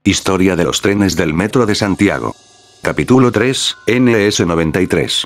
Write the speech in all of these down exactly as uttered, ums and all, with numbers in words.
Historia de los trenes del Metro de Santiago. Capítulo tres, N S noventa y tres.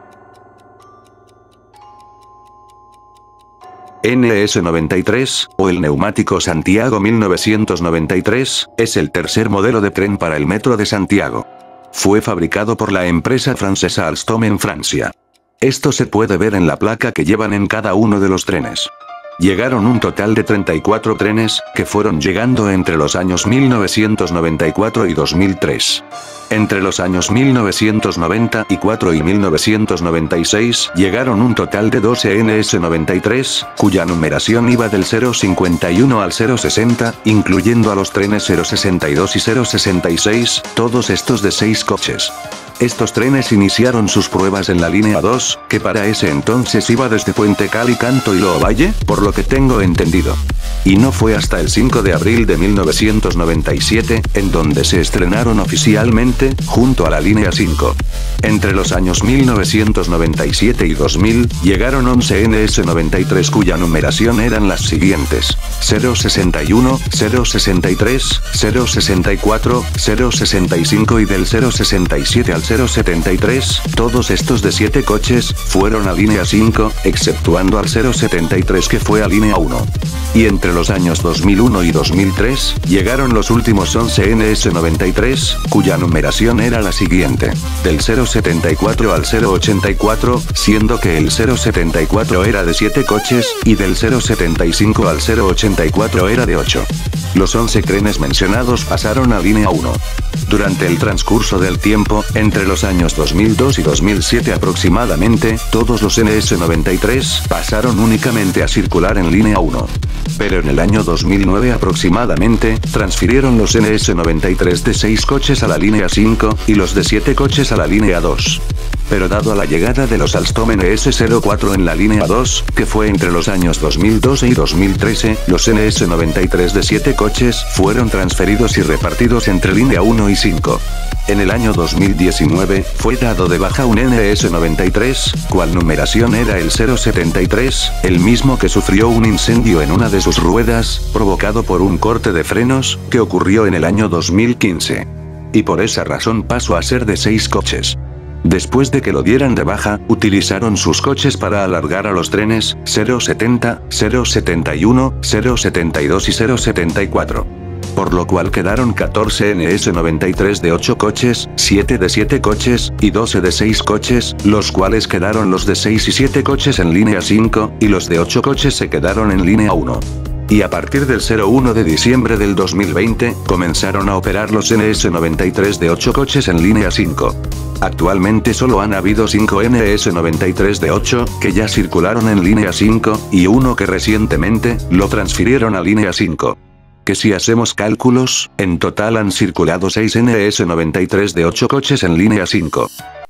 N S noventa y tres, o el neumático Santiago mil novecientos noventa y tres, es el tercer modelo de tren para el Metro de Santiago. Fue fabricado por la empresa francesa Alstom en Francia. Esto se puede ver en la placa que llevan en cada uno de los trenes. Llegaron un total de treinta y cuatro trenes, que fueron llegando entre los años mil novecientos noventa y cuatro y dos mil tres. Entre los años mil novecientos noventa y cuatro y mil novecientos noventa y seis llegaron un total de doce N S noventa y tres, cuya numeración iba del cero cincuenta y uno al cero sesenta, incluyendo a los trenes cero sesenta y dos y cero sesenta y seis, todos estos de seis coches. Estos trenes iniciaron sus pruebas en la línea dos, que para ese entonces iba desde Puente Cali, Canto y Loovalle, por lo que tengo entendido. Y no fue hasta el cinco de abril de mil novecientos noventa y siete, en donde se estrenaron oficialmente, junto a la línea cinco. Entre los años mil novecientos noventa y siete y dos mil, llegaron once N S noventa y tres cuya numeración eran las siguientes: cero sesenta y uno, cero sesenta y tres, cero sesenta y cuatro, cero sesenta y cinco y del cero sesenta y siete al cero setenta y tres, todos estos de siete coches, fueron a línea cinco, exceptuando al cero setenta y tres que fue a línea uno. Y entre los años dos mil uno y dos mil tres, llegaron los últimos once N S noventa y tres, cuya numeración era la siguiente: del cero setenta y cuatro al cero ochenta y cuatro, siendo que el cero setenta y cuatro era de siete coches, y del cero setenta y cinco al cero ochenta y cuatro era de ocho. Los once trenes mencionados pasaron a línea uno. Durante el transcurso del tiempo, entre los años dos mil dos y dos mil siete aproximadamente, todos los N S noventa y tres pasaron únicamente a circular en línea uno. Pero en el año dos mil nueve aproximadamente, transfirieron los N S noventa y tres de seis coches a la línea cinco, y los de siete coches a la línea dos. Pero dado a la llegada de los Alstom N S cero cuatro en la línea dos, que fue entre los años dos mil doce y dos mil trece, los N S noventa y tres de siete coches fueron transferidos y repartidos entre línea uno y cinco. En el año dos mil diecinueve, fue dado de baja un N S noventa y tres, cual numeración era el cero setenta y tres, el mismo que sufrió un incendio en una de sus ruedas, provocado por un corte de frenos, que ocurrió en el año dos mil quince. Y por esa razón pasó a ser de seis coches. Después de que lo dieran de baja, utilizaron sus coches para alargar a los trenes cero setenta, cero setenta y uno, cero setenta y dos y cero setenta y cuatro. Por lo cual quedaron catorce N S noventa y tres de ocho coches, siete de siete coches, y doce de seis coches, los cuales quedaron los de seis y siete coches en línea cinco, y los de ocho coches se quedaron en línea uno. Y a partir del uno de diciembre del dos mil veinte, comenzaron a operar los N S noventa y tres de ocho coches en línea cinco. Actualmente solo han habido cinco N S noventa y tres de ocho, que ya circularon en línea cinco, y uno que recientemente, lo transfirieron a línea cinco. Que si hacemos cálculos, en total han circulado seis N S noventa y tres de ocho coches en línea cinco.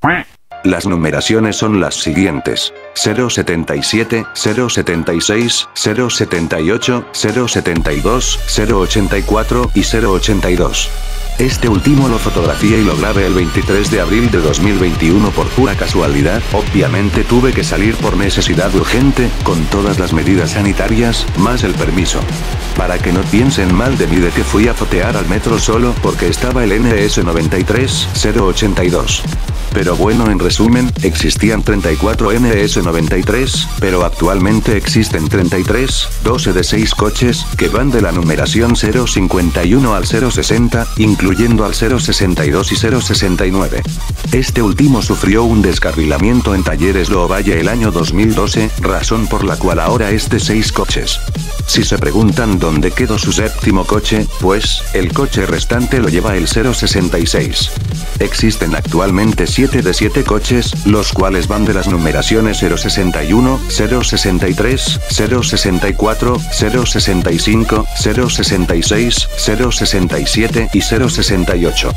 Las numeraciones son las siguientes: cero setenta y siete, cero setenta y seis, cero setenta y ocho, cero setenta y dos, cero ochenta y cuatro y cero ochenta y dos. Este último lo fotografié y lo grabé el veintitrés de abril de dos mil veintiuno por pura casualidad. Obviamente tuve que salir por necesidad urgente, con todas las medidas sanitarias, más el permiso. Para que no piensen mal de mí de que fui a fotear al metro solo porque estaba el N S noventa y tres, cero ochenta y dos. Pero bueno, en resumen, existían treinta y cuatro N S noventa y tres, pero actualmente existen treinta y tres, doce de seis coches, que van de la numeración cero cincuenta y uno al cero sesenta, incluyendo al cero sesenta y dos y cero sesenta y nueve. Este último sufrió un descarrilamiento en Talleres Loovalle el año dos mil doce, razón por la cual ahora es de seis coches. Si se preguntan dónde quedó su séptimo coche, pues, el coche restante lo lleva el cero sesenta y seis. Existen actualmente siete de siete coches, los cuales van de las numeraciones cero sesenta y uno, cero sesenta y tres, cero sesenta y cuatro, cero sesenta y cinco, cero sesenta y seis, cero sesenta y siete y cero sesenta y ocho.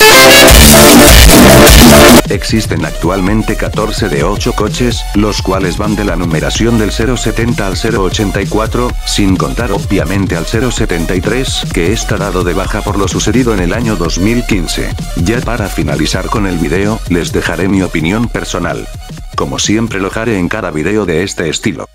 Existen actualmente catorce de ocho coches, los cuales van de la numeración del cero setenta al cero ochenta y cuatro, sin contar obviamente al cero setenta y tres, que está dado de baja por lo sucedido en el año dos mil quince. Ya para finalizar con el video, les dejaré mi opinión personal. Como siempre lo haré en cada video de este estilo.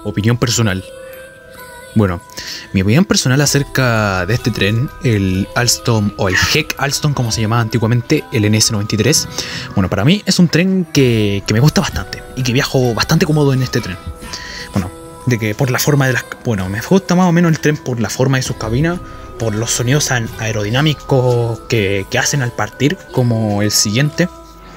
opinión personal. Bueno, mi opinión personal acerca de este tren, el Alstom o el H E C Alstom como se llamaba antiguamente, el N S noventa y tres. Bueno, para mí es un tren que, que me gusta bastante y que viajo bastante cómodo en este tren. Bueno, de que por la forma de las... Bueno, me gusta más o menos el tren por la forma de sus cabinas, por los sonidos aerodinámicos que, que hacen al partir, como el siguiente.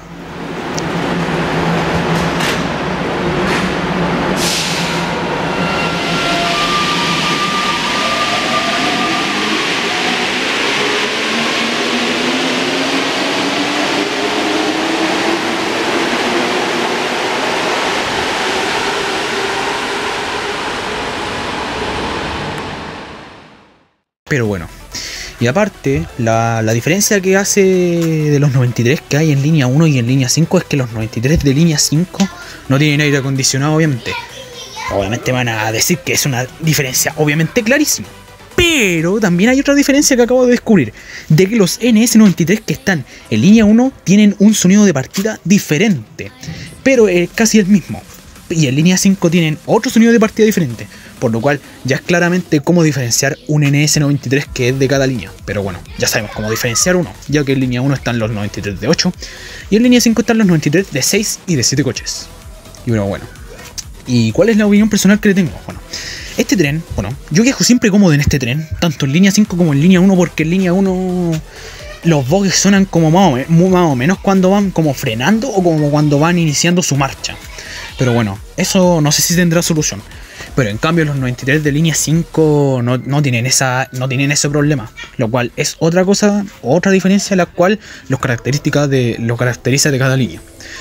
Pero bueno, y aparte, la, la diferencia que hace de los noventa y tres que hay en línea uno y en línea cinco es que los noventa y tres de línea cinco no tienen aire acondicionado, obviamente. Obviamente van a decir que es una diferencia obviamente clarísima. Pero también hay otra diferencia que acabo de descubrir, de que los N S noventa y tres que están en línea uno tienen un sonido de partida diferente, pero es casi el mismo. Y en línea cinco tienen otro sonido de partida diferente, por lo cual ya es claramente cómo diferenciar un N S noventa y tres que es de cada línea. Pero bueno, ya sabemos cómo diferenciar uno, ya que en línea uno están los noventa y tres de ocho y en línea cinco están los noventa y tres de seis y de siete coches. Y bueno, bueno. ¿Y cuál es la opinión personal que le tengo? Bueno, este tren, bueno, yo viajo siempre cómodo en este tren, tanto en línea cinco como en línea uno, porque en línea uno los bogies suenan como más o, menos, más o menos cuando van como frenando o como cuando van iniciando su marcha. Pero bueno, eso no sé si tendrá solución. Pero en cambio los noventa y tres de línea cinco no, no, tienen esa, no tienen ese problema. Lo cual es otra cosa, otra diferencia la cual los características de, lo caracteriza de cada línea.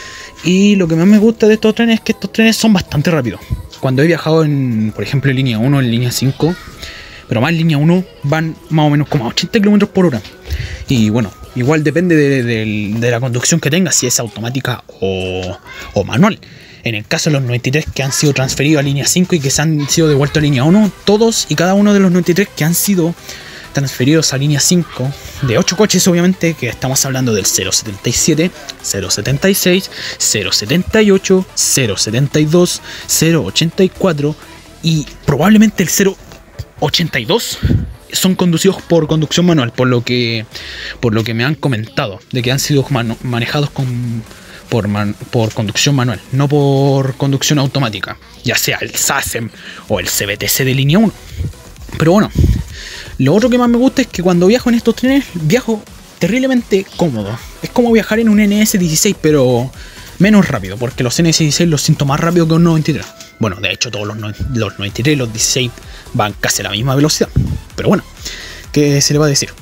Y lo que más me gusta de estos trenes es que estos trenes son bastante rápidos. Cuando he viajado en, por ejemplo, en línea uno, en línea cinco, pero más en línea uno van más o menos como a ochenta kilómetros por hora. Y bueno, igual depende de, de, de la conducción que tenga, si es automática o, o manual. En el caso de los noventa y tres que han sido transferidos a línea cinco y que se han sido devueltos a línea uno, todos y cada uno de los noventa y tres que han sido transferidos a línea cinco, de ocho coches obviamente, que estamos hablando del cero setenta y siete, cero setenta y seis, cero setenta y ocho, cero setenta y dos, cero ochenta y cuatro y probablemente el cero ochenta y dos, son conducidos por conducción manual, por lo que, por lo que me han comentado, de que han sido man manejados con... Por, man, por conducción manual, no por conducción automática, ya sea el SACEM o el C B T C de línea uno. Pero bueno, lo otro que más me gusta es que cuando viajo en estos trenes, viajo terriblemente cómodo. Es como viajar en un N S dieciséis, pero menos rápido, porque los N S dieciséis los siento más rápido que un noventa y tres. Bueno, de hecho todos los, no, los noventa y tres y los dieciséis van casi a la misma velocidad. Pero bueno, ¿qué se le va a decir?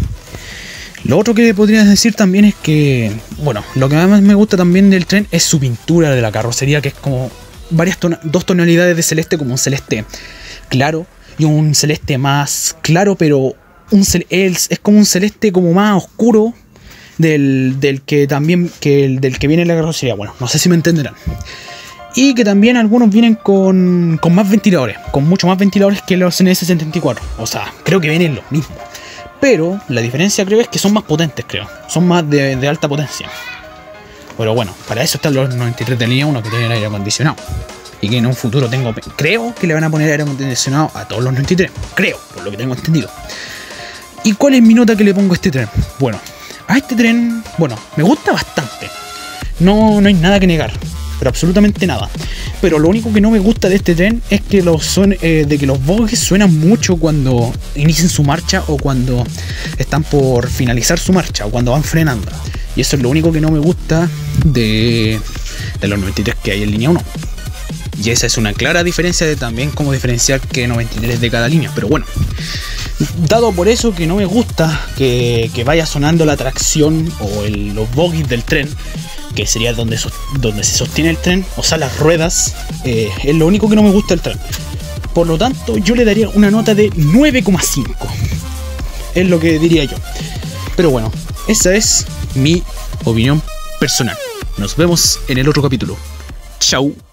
Lo otro que podría decir también es que, bueno, lo que más me gusta también del tren es su pintura de la carrocería, que es como varias ton dos tonalidades de celeste, como un celeste claro y un celeste más claro, pero un es, es como un celeste como más oscuro del, del que también que el, del que viene la carrocería. Bueno, no sé si me entenderán. Y que también algunos vienen con, con más ventiladores, con mucho más ventiladores que los N S setenta y cuatro. O sea, creo que vienen los mismos. Pero la diferencia creo es que son más potentes, creo. Son más de, de alta potencia. Pero bueno, para eso están los noventa y tres de línea uno que tienen aire acondicionado. Y que en un futuro tengo... Creo que le van a poner aire acondicionado a todos los noventa y tres. Creo, por lo que tengo entendido. ¿Y cuál es mi nota que le pongo a este tren? Bueno, a este tren... Bueno, me gusta bastante. No, no hay nada que negar. Pero absolutamente nada. Pero lo único que no me gusta de este tren es que los son, eh, de que los bogies suenan mucho cuando inician su marcha o cuando están por finalizar su marcha o cuando van frenando. Y eso es lo único que no me gusta de, de los noventa y tres que hay en línea uno. Y esa es una clara diferencia de también cómo diferenciar que noventa y tres de cada línea. Pero bueno, dado por eso que no me gusta que, que vaya sonando la tracción o el, los bogies del tren, que sería donde, so, donde se sostiene el tren, o sea las ruedas, eh, es lo único que no me gusta del tren. Por lo tanto yo le daría una nota de nueve coma cinco, es lo que diría yo. Pero bueno, esa es mi opinión personal. Nos vemos en el otro capítulo. Chau.